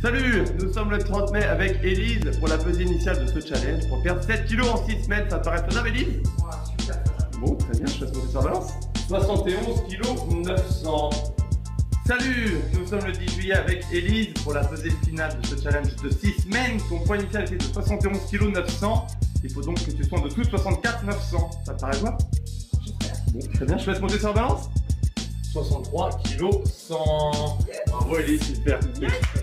Salut, nous sommes le 30 mai avec Élise pour la pesée initiale de ce challenge pour perdre 7 kilos en 6 semaines. Ça te paraît faisable, Élise? Ouais, super faisable. Bon, très bien, je laisse monter sur la balance. 71 kilos 900. Salut, nous sommes le 10 juillet avec Élise pour la pesée finale de ce challenge de 6 semaines. Ton poids initial était de 71 kilos 900. Il faut donc que tu sois en dessous de 64 900. Ça te paraît quoi? J'espère. Bon, très bien, je laisse monter sur la balance. 63 kilos 100. Bravo Élise, super.